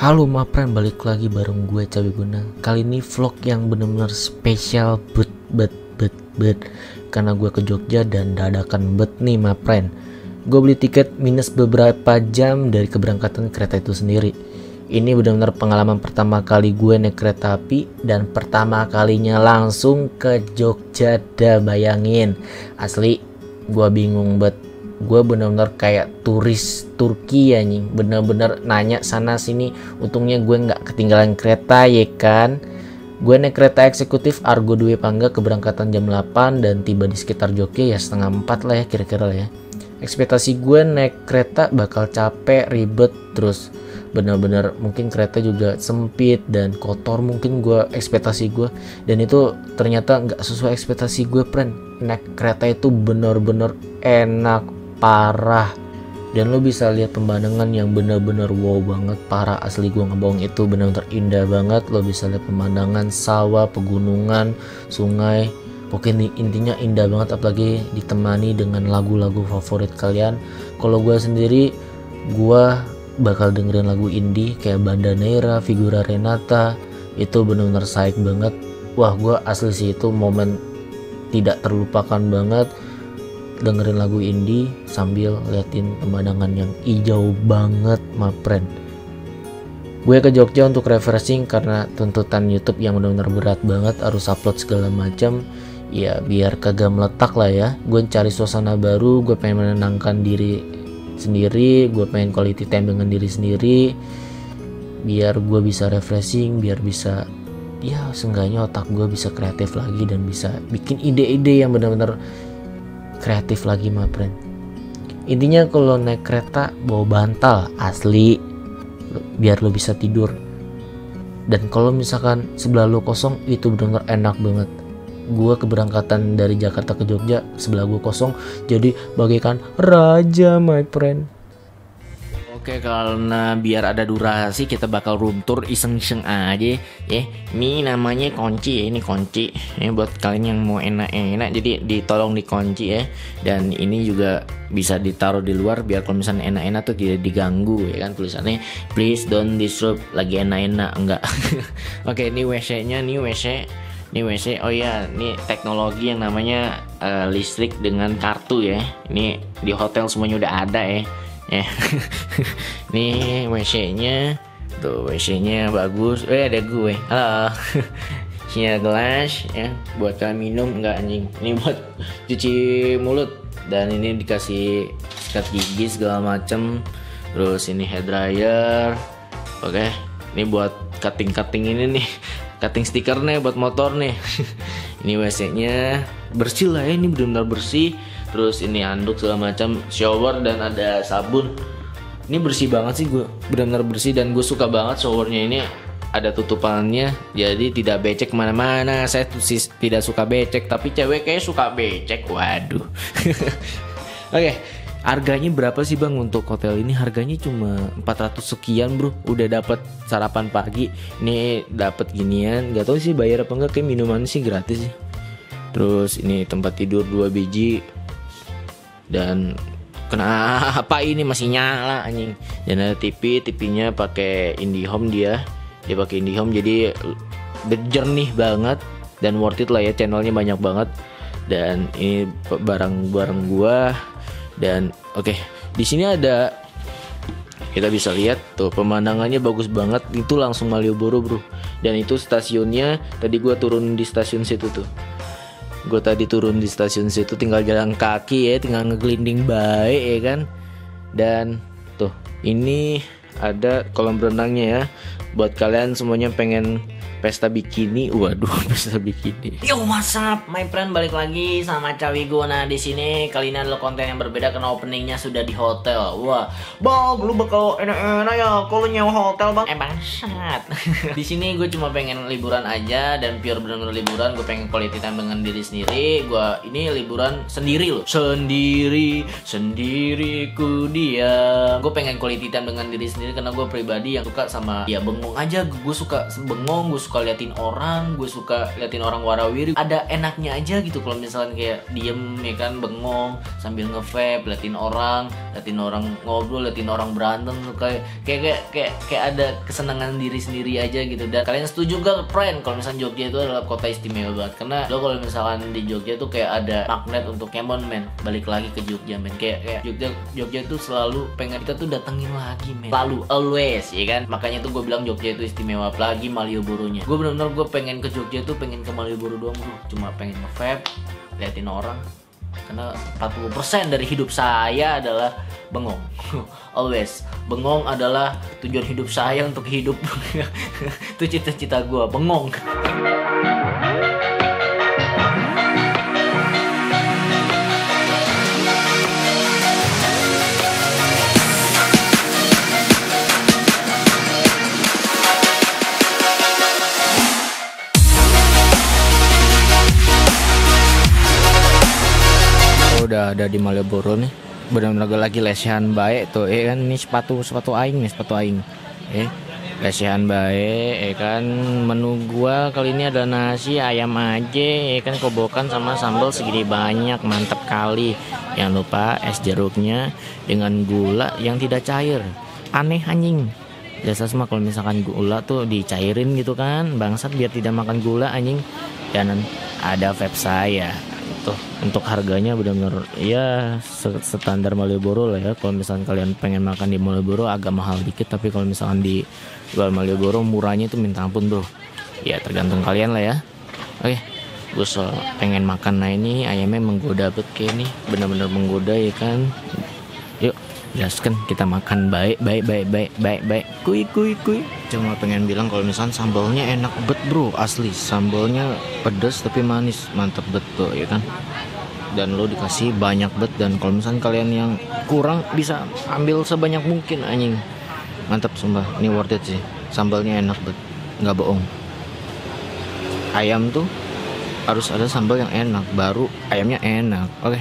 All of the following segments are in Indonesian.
Halo mapren, balik lagi bareng gue Cawi Guna. Kali ini vlog yang bener-bener spesial bet karena gue ke Jogja dan dadakan bet nih mapren. Gue beli tiket minus beberapa jam dari keberangkatan kereta itu sendiri. Ini benar-benar pengalaman pertama kali gue naik kereta api dan pertama kalinya langsung ke Jogja. Dah bayangin, asli gue bingung bet. Gue bener-bener kayak turis Turki ya nih, bener-bener nanya sana sini. Untungnya gue nggak ketinggalan kereta ya kan. Gue naik kereta eksekutif Argo Dwi Pangga, keberangkatan jam 8 dan tiba di sekitar Jogja ya setengah 4 lah ya kira-kira lah ya. Ekspektasi gue naik kereta bakal capek, ribet, terus bener-bener mungkin kereta juga sempit dan kotor, mungkin gue ekspektasi gue, dan itu ternyata nggak sesuai ekspektasi gue friend. Naik kereta itu bener-bener enak parah, dan lo bisa lihat pemandangan yang bener-bener wow banget, parah asli gue ngebohong, itu bener-bener indah banget. Lo bisa lihat pemandangan sawah, pegunungan, sungai, pokoknya intinya indah banget, apalagi ditemani dengan lagu-lagu favorit kalian. Kalau gue sendiri, gue bakal dengerin lagu indie kayak Banda Neira, Figura Renata, itu bener-bener saik banget. Wah, gue asli sih itu momen tidak terlupakan banget, dengerin lagu indie sambil liatin pemandangan yang hijau banget mapren. Gue ke Jogja untuk refreshing karena tuntutan YouTube yang benar-benar berat banget, harus upload segala macam. Ya biar kagak meletak lah ya. Gue cari suasana baru, gue pengen menenangkan diri sendiri, gue pengen quality time dengan diri sendiri, biar gue bisa refreshing, biar bisa ya seenggaknya otak gue bisa kreatif lagi dan bisa bikin ide-ide yang benar-benar kreatif lagi mapren. Intinya kalau naik kereta bawa bantal asli biar lo bisa tidur, dan kalau misalkan sebelah lo kosong itu benar-benar enak banget. Gue keberangkatan dari Jakarta ke Jogja, sebelah gue kosong, jadi bagaikan raja my friend. Oke, karena biar ada durasi kita bakal room tour iseng-iseng aja ya. Ini namanya kunci ya, ini kunci. Ini buat kalian yang mau enak-enak, jadi ditolong dikunci ya. Dan ini juga bisa ditaruh di luar biar kalau misalnya enak-enak tuh tidak diganggu ya kan, tulisannya please don't disturb, lagi enak-enak enggak. Oke, ini WC-nya, nih WC. Ini WC, oh ya, ini teknologi yang namanya listrik dengan kartu ya. Ini di hotel semuanya udah ada ya. Nih WC-nya, tuh WC-nya bagus. Ada gue. Halo. Sini ada gelas ya, buat kalian minum enggak anjing. Ini buat cuci mulut, dan ini dikasih sikat gigi segala macem. Terus ini hair dryer. Oke, ini buat cutting ini nih. Cutting stikernya buat motor nih. Ini WC-nya bersih lah ya, ini benar-benar bersih. Terus ini handuk segala macam, shower dan ada sabun. Ini bersih banget sih, gue benar-benar bersih, dan gue suka banget showernya ini ada tutupannya, jadi tidak becek kemana-mana. Saya sih tidak suka becek, tapi cewek kayak suka becek. Waduh. Oke. Harganya berapa sih bang untuk hotel ini? Harganya cuma 400 sekian bro. Udah dapat sarapan pagi. Ini dapat ginian. Gak tahu sih bayar apa enggak, kayak minuman sih gratis sih. Terus ini tempat tidur 2 biji. Dan kenapa ini masih nyala anjing? Dan ada TV-nya pakai IndiHome dia. Dia pakai IndiHome jadi jernih banget dan worth it lah ya, channelnya banyak banget. Dan ini barang-barang gua. Dan oke, di sini ada, kita bisa lihat tuh pemandangannya bagus banget, itu langsung Malioboro bro. Dan itu stasiunnya, tadi gue turun di stasiun situ tuh. Gue tadi turun di stasiun situ, tinggal jalan kaki ya, tinggal ngegelinding baik ya kan. Dan tuh ini ada kolam renangnya ya, buat kalian semuanya pengen pesta bikini. Waduh, pesta bikini. Yo, what's up my friend, balik lagi sama Cawi Guna di sini. Kali ini adalah konten yang berbeda karena openingnya sudah di hotel. Wah, bang, lu bakal enak-enak ya kalau nyewa hotel bang. Bangsat. Di sini gue cuma pengen liburan aja, dan pure bener-bener liburan. Gue pengen quality time dengan diri sendiri. Gue ini liburan sendiri loh. Sendiriku dia. Gue pengen quality time dengan diri sendiri karena gue pribadi yang suka sama ya bengong aja. Gue suka bengong, gue suka liatin orang, gue suka liatin orang warawiri. Ada enaknya aja gitu kalau misalkan kayak diem ya kan, bengong sambil nge-vape, liatin orang ngobrol, liatin orang berantem tuh kayak ada kesenangan diri sendiri aja gitu. Dan kalian setuju gak friend kalau misalkan Jogja itu adalah kota istimewa banget? Karena lo kalau misalkan di Jogja tuh kayak ada magnet untuk Kemon men, balik lagi ke Jogja men. Kayak Jogja tuh selalu pengen kita tuh datengin lagi men, selalu, always ya kan. Makanya tuh gue bilang Jogja itu istimewa, apalagi Malioboro-nya. Gue bener-bener gue pengen ke Jogja tuh pengen ke Malioboro doang bro, cuma pengen nge-vape, liatin orang. Karena 40% dari hidup saya adalah bengong. Always bengong adalah tujuan hidup saya untuk hidup. Itu cita-cita gue, bengong. Udah ada di Malioboro nih, benar-benar lagi lesehan baik tuh kan. Ini sepatu aing lesehan baik kan. Menu gua kali ini ada nasi ayam aja kan, kobokan sama sambal segini banyak, mantep kali. Jangan lupa es jeruknya dengan gula yang tidak cair, aneh anjing. Biasa semua kalau misalkan gula tuh dicairin gitu kan, bangsat, biar tidak makan gula anjing. Dan ada vape saya tuh, untuk harganya benar-benar ya standar Malioboro lah ya. Kalau misalkan kalian pengen makan di Malioboro agak mahal dikit, tapi kalau misalkan di luar Malioboro murahnya itu minta ampun bro. Ya tergantung kalian lah ya. Oke, gue pengen makan. Nah ini ayamnya menggoda banget kayak ini, benar-benar menggoda ya kan. Yuk jelaskan, kita makan baik. Kuy. Cuma pengen bilang kalau misalkan sambalnya enak bet bro, asli sambalnya pedas tapi manis, mantep bet bro ya kan. Dan lo dikasih banyak bet, dan kalau misalkan kalian yang kurang bisa ambil sebanyak mungkin anjing. Mantap sumpah, ini worth it sih. Sambalnya enak bet, nggak bohong. Ayam tuh harus ada sambal yang enak baru ayamnya enak. Oke.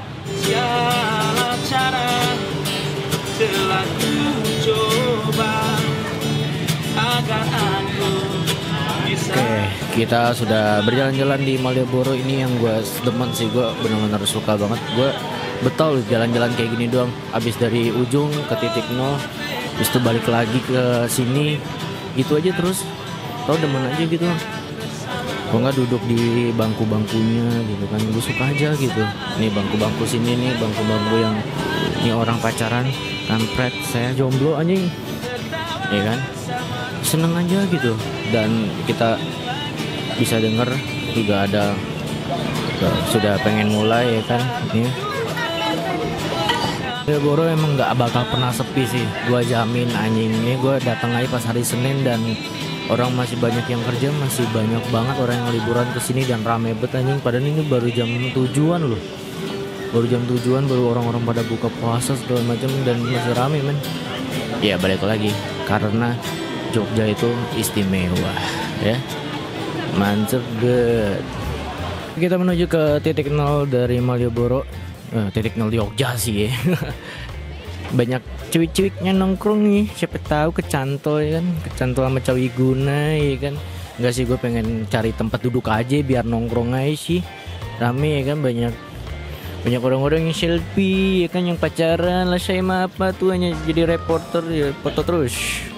Telah ku coba agar aku bisa. Oke, kita sudah berjalan-jalan di Malioboro ini. Yang gue demen sih, gue benar-benar suka banget. Gue betul jalan-jalan kayak gini doang, abis dari ujung ke titik nol, habis itu balik lagi ke sini gitu aja terus. Tau demen aja gitu. Gue nggak duduk di bangku-bangkunya gitu kan, gue suka aja gitu. Nih bangku-bangku sini nih, bangku-bangku yang ini orang pacaran, kampret, saya jomblo anjing, ya kan, seneng aja gitu. Dan kita bisa denger juga ada sudah pengen mulai ya kan. Nih Malioboro emang nggak bakal pernah sepi sih, gua jamin anjing. Ini gua datang aja pas hari Senin dan orang masih banyak yang kerja, masih banyak banget orang yang liburan kesini dan rame bet anjing. Padahal ini baru jam 7-an loh, baru jam 7-an, baru orang-orang pada buka puasa segala macam dan masih rame men. Ya balik lagi, karena Jogja itu istimewa ya, mantep bet. Kita menuju ke titik nol dari Malioboro, titik nol Jogja sih ya. Banyak cuik-cuiknya nongkrong nih, siapa tahu kecantol ya kan, kecantol sama cawi guna ya kan. Enggak sih, gue pengen cari tempat duduk aja biar nongkrong aja sih, rame ya kan. Banyak orang-orang yang selfie ya kan, yang pacaran lah. Saya mah apa tuh, hanya jadi reporter ya, foto terus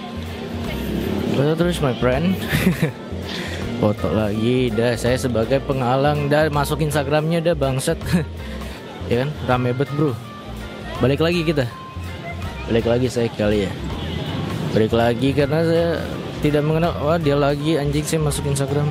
my friend. Foto lagi dah, saya sebagai penghalang dah, masuk Instagramnya dah bangsat. Ya kan, rame bet bro. Balik lagi saya kali ya, balik lagi karena saya tidak mengenal. Wah dia lagi anjing, saya masuk Instagram.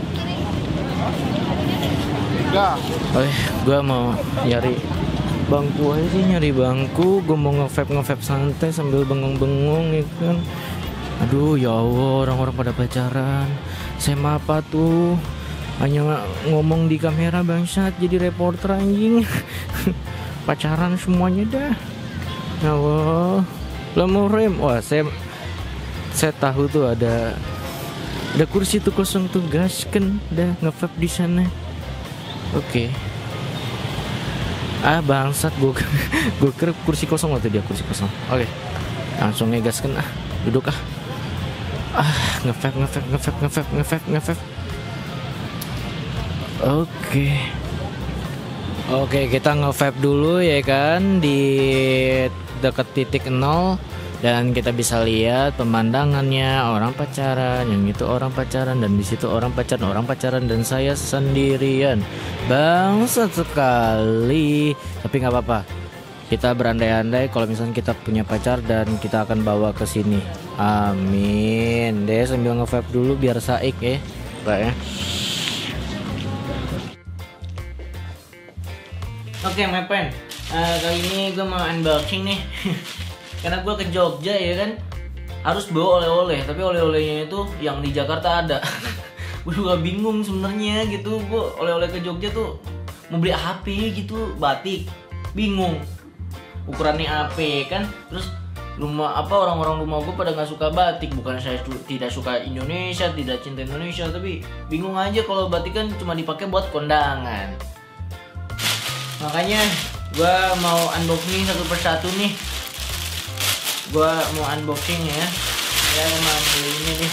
Oke, gue mau nyari bangku aja sih, gue mau nge-vape santai sambil bengong-bengong ya kan. Aduh ya Allah, orang-orang pada pacaran, saya mah apa tuh, hanya ngomong di kamera bangsat, jadi reporter anjing. Pacaran semuanya dah. Ya Allah, lemur rem. Wah saya tahu tuh ada kursi tuh kosong tuh, gasken dah nge-vape di sana. Oke. Bangsat, gue kira kursi kosong waktu dia kursi kosong. Oke, langsung ngegas kan, duduk Nge-vape. Oke, kita nge-vape dulu ya kan di dekat titik 0 dan kita bisa lihat pemandangannya orang pacaran, yang itu orang pacaran dan di situ orang pacaran dan saya sendirian. Bangsat sekali. Tapi nggak apa-apa. Kita berandai-andai kalau misalnya kita punya pacar dan kita akan bawa ke sini. Amin. Deh sambil nge-vape dulu biar saik ya, Pak ya. Oke, my friend. Kali ini gue mau unboxing nih. Karena gue ke Jogja ya kan, harus bawa oleh-oleh. Tapi oleh-olehnya itu yang di Jakarta ada. Gue juga bingung sebenarnya gitu. Gue oleh-oleh ke Jogja tuh mau beli HP gitu, batik. Bingung. Ukurannya AP kan. Terus orang-orang rumah gue pada nggak suka batik. Bukan saya tidak suka Indonesia, tidak cinta Indonesia, tapi bingung aja kalau batik kan cuma dipakai buat kondangan. Makanya gue mau unboxing satu persatu nih. Gue mau unboxing ya. Ya memang beli ini nih.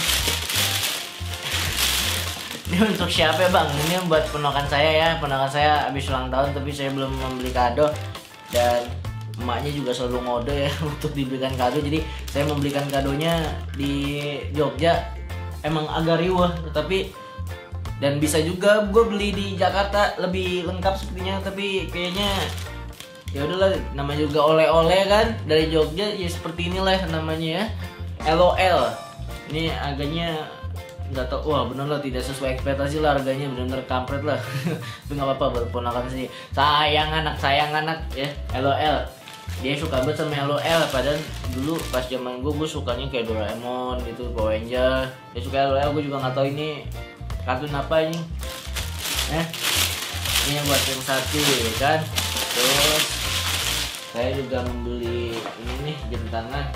Ini untuk siapa ya bang? Ini buat ponakan saya ya. Ponakan saya habis ulang tahun tapi saya belum membeli kado. Dan emaknya juga selalu ngode ya untuk dibelikan kado. Jadi saya membelikan kadonya di Jogja emang agak riuh. Tapi dan bisa juga gue beli di Jakarta lebih lengkap sepertinya, tapi kayaknya ya udahlah, namanya juga oleh-oleh kan dari Jogja ya seperti inilah namanya ya. LOL. Ini harganya nggak tahu, wah bener lah tidak sesuai ekspektasi lah harganya, bener-bener kampret lah. Tapi nggak apa-apa, berponakan sih. Sayang anak ya. LOL. Dia suka banget sama LOL, padahal dulu pas zaman gue sukanya kayak Doraemon gitu, Power Ranger. Dia suka LOL, gue juga nggak tahu ini kartun apa ini. Ini buat yang satu ya kan. Terus saya juga membeli ini nih, jam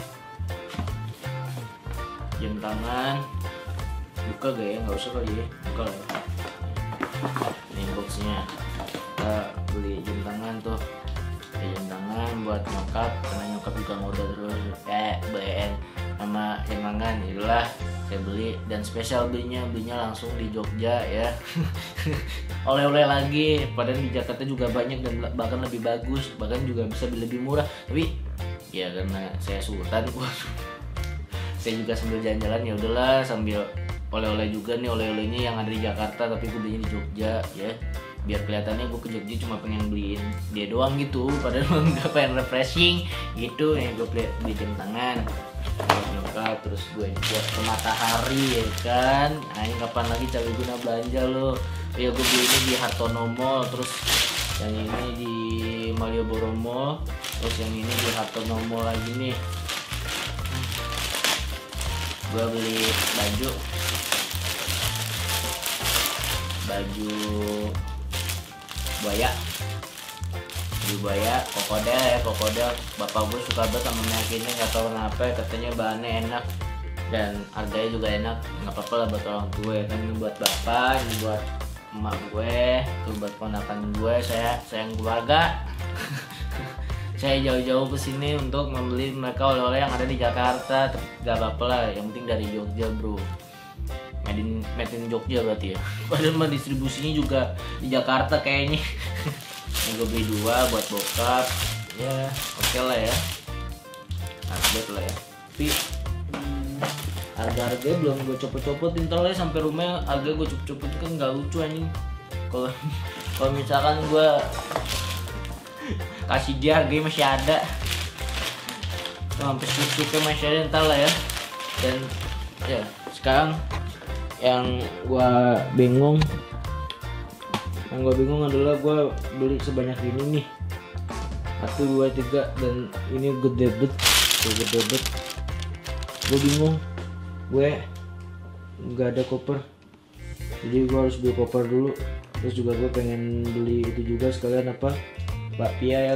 tangan. Buka gak ya? Nggak usah kali ya. Buka lah ya. Ini boxnya. Kita beli jam tangan tuh. Jam tangan buat nyokap, karena nyokap juga ngode terus. Beliin sama jam tangan. Itulah saya beli, dan spesial belinya langsung di Jogja ya. Oleh-oleh lagi, padahal di Jakarta juga banyak dan bahkan lebih bagus, bahkan juga bisa beli lebih murah. Tapi ya karena saya sultan, saya juga sambil jalan-jalan ya udahlah, sambil oleh-oleh juga nih, oleh-olehnya yang ada di Jakarta tapi gue belinya di Jogja ya. Biar kelihatannya gue ke Jogja cuma pengen beliin dia doang gitu, padahal nggak pengen refreshing gitu ya. Gue beli jam tangan nyokap, terus gue buat ke Matahari ya kan. Nah ini kapan lagi cabai guna belanja lo ya. Gue beli ini di Hartono Mall, terus yang ini di Malioboro Mall, terus yang ini di Hartono Mall lagi nih. Gue beli baju buaya kokodel. Bapak gue suka banget sama minyak ini, nggak tahu kenapa, katanya bahannya enak dan harganya juga enak. Nggak apa-apa lah buat orang tua ya kan. Ini buat bapak, ini buat emak gue, itu buat ponakan gue. Saya sayang keluarga. Saya jauh-jauh kesini untuk membeli mereka oleh-oleh yang ada di Jakarta. Gak apa-apa lah, yang penting dari Jogja bro. Made in Jogja berarti ya. Padahal mah distribusinya juga di Jakarta kayaknya. Ini gue beli 2 buat bokap. Ya oke lah ya. Update lah ya. Tapi harga-harganya belum gue copot-copotin, ntar lah sampai rumah harga gue copot-copot kan nggak lucu anjing. Kalau misalkan gue kasih dia harganya masih ada, sampai susuknya masih ada, ntar lah ya. Dan ya sekarang yang gua bingung adalah gua beli sebanyak ini nih, 1, 2, 3, dan ini gede bet. Gue bingung, gue nggak ada koper, jadi gue harus beli koper dulu. Terus juga gue pengen beli itu juga sekalian apa, bakpia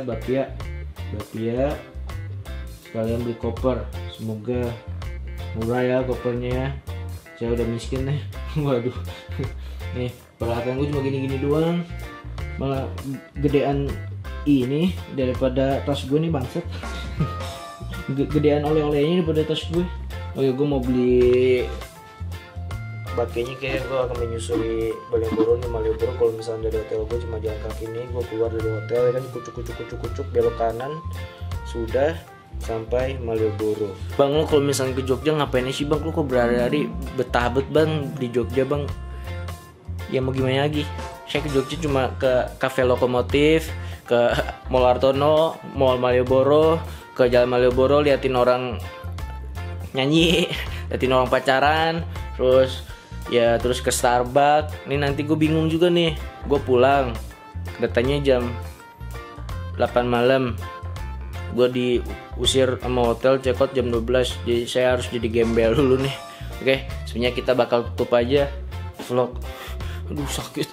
sekalian beli koper. Semoga murah ya kopernya ya. Saya udah miskin nih. Waduh. Nih peralatan gue cuma gini-gini doang, malah gedean ini daripada tas gue nih bangsat. Gedean oleh-olehnya daripada tas gue. Oh ya, gue mau beli pakainya, kayak gue akan menyusuri Malioboro nih. Malioboro kalau misalnya dari hotel gue cuma jalan kaki nih, gue keluar dari hotel ya kan, kucuk belok kanan, sudah sampai Malioboro. Bang, lu kalau misalnya ke Jogja ngapain sih bang? Lu kok berhari-hari betah bet bang di Jogja bang? Ya mau gimana lagi, saya ke Jogja cuma ke Cafe Lokomotif, ke Mall Artono, Mall Malioboro, ke Jalan Malioboro, liatin orang nyanyi, liatin orang pacaran, terus ke Starbucks. Nih nanti gue bingung juga nih, gue pulang datanya jam 8 malam, gue diusir sama hotel, check out jam 12, jadi saya harus jadi gembel dulu nih. Oke, sebenarnya kita bakal tutup aja vlog. Aduh sakit.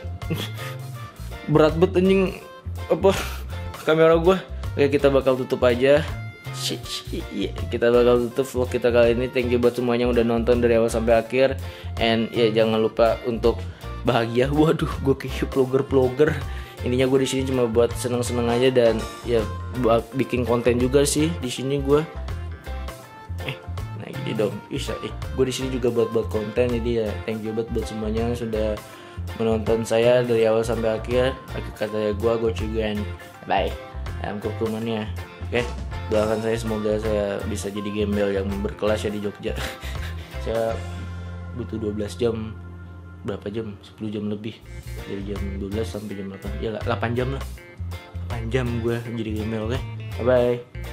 Berat banget anjing apa kamera gue. Oke, kita bakal tutup aja. Kita bakal tutup vlog kita kali ini. Thank you buat semuanya yang udah nonton dari awal sampai akhir. And ya jangan lupa untuk bahagia. Waduh, gue kayak vlogger. Intinya gue di sini cuma buat seneng-seneng aja, dan ya buat bikin konten juga sih di sini gue. Nah gini dong, gue di sini juga buat konten. Jadi ya thank you buat semuanya yang sudah menonton saya dari awal sampai akhir. Akhir kata gue Cugan, bye. Kukumannya, oke. Doakan saya, semoga saya bisa jadi gembel yang berkelas ya di Jogja. Saya butuh 12 jam, berapa jam? 10 jam lebih, dari jam 12 sampai jam 8. Ya 8 jam lah, 8 jam gue jadi gembel, oke. Bye bye.